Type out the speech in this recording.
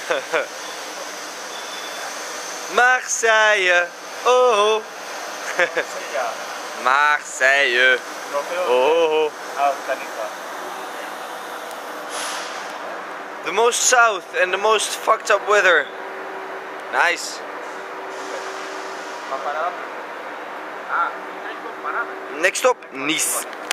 Marseille, oh. Marseille, oh. The most south and the most fucked up weather. Nice. Next stop, Nice.